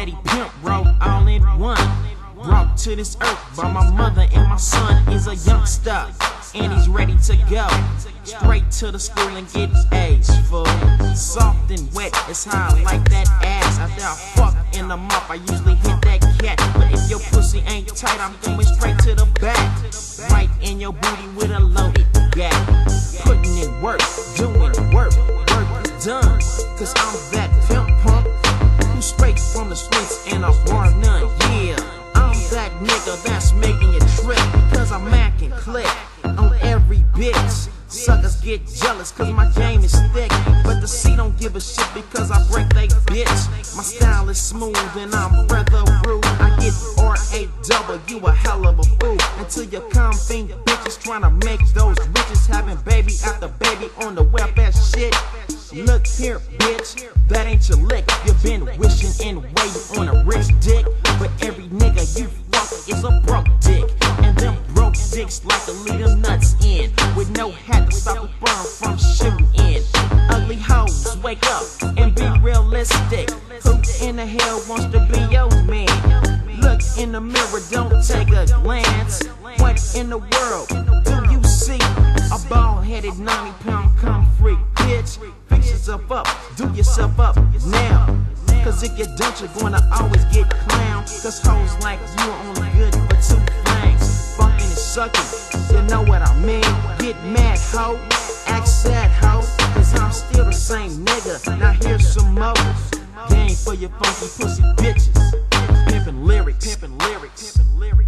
daddy pimp, bro, all in one. Brought to this earth by my mother, and my son is a youngster, and he's ready to go straight to the school and get A's, fool. Soft and wet, it's how I like that ass. After I fuck in the mouth, I usually hit that cat. But if your pussy ain't tight, I'm going straight to the back, right in your booty with a loaded gap. Putting in work, doing work is done, cause I'm that pimp pump who straight from the streets and I bar none. Yeah, I'm that nigga that's making you trip, cause I'm macking click on every bitch. Suckers get jealous cause my game is thick, but the C don't give a shit because I break they bitch. My style is smooth and I'm rather rude. I get R-A-double, you a hell of a fool. Until you come fiend bitches trying to make those riches, having baby after baby on the welfare shit. Look here, bitch, that ain't your lick. You been wishing and waiting on a rich dick, but every nigga you fuck is a broke dick, and them broke dicks like to leave them nuts in, with no hat to stop a burn from shooting in. Ugly hoes, wake up and be realistic. Who in the hell wants to be your man? Look in the mirror, don't take a glance. What in the world do you see? A bald-headed 90-pound cum freak, bitch. Fix yourself up, do yourself up now, cause if you don't, you're gonna always get clowned. Cause hoes like you are only good for two things: fucking and sucking, you know what I mean? Get mad, ho, act sad, ho, cause I'm still the same nigga. Now here's some more game for your funky pussy bitches. Pimpin' lyrics, pimpin' lyrics, pimpin' lyrics.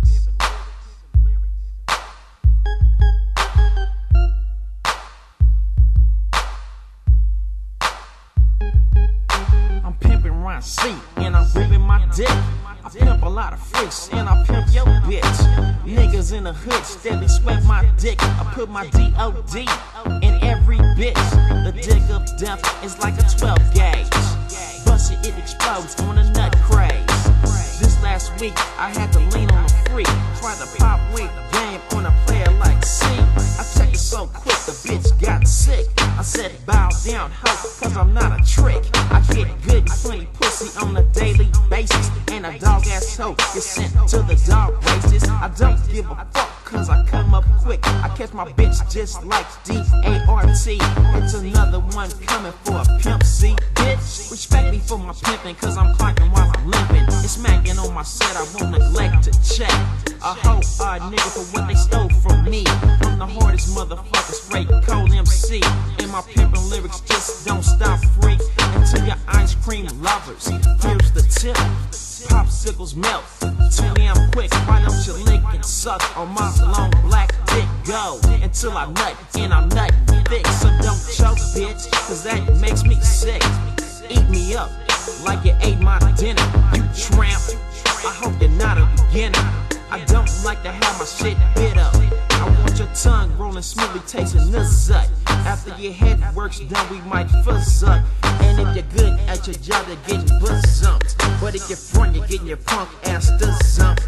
Ron C, and I'm ripping my dick. I pimp a lot of freaks, and I pimp your bitch. Niggas in the hood steadily sweat my dick. I put my D.O.D. in every bitch. The dick of death is like a 12 gauge. Bust it explodes on a nut craze. This last week, I had to lean on a freak. Try to pop wig game on a player like C. I checked it so quick, the bitch got sick. I said bow down, ho, cause I'm not a trick. I get good and plenty pussy on a daily basis, and a dog ass hoe gets sent to the dog races. I don't give a fuck cause I come up quick. I catch my bitch just like D-A-R-T. It's another one coming for a pimp C. Bitch, respect me for my pimping, cause I'm clocking while I'm limping. It's smacking on my set, I won't neglect to check. A hoe or a nigga for what they stole from me. I'm the hardest motherfucker, straight cold MC. And my pimpin' lyrics just don't stop freak until your ice cream lovers. Here's the tip: popsicles melt too damn quick. Why don't you lick and suck on my long black dick? Go until I nut, and I'm nuttin' thick. So don't choke, bitch, cause that makes me sick. Eat me up like you ate my dinner, you tramp. I hope you're not a beginner. I don't like to have my shit bit up. I want your tongue rolling smoothly, tasting the zut. After your head work's done, we might fuzz up. And if you're good at your job, you're getting buzz zumped. But if you're front, you're getting your punk ass to zump.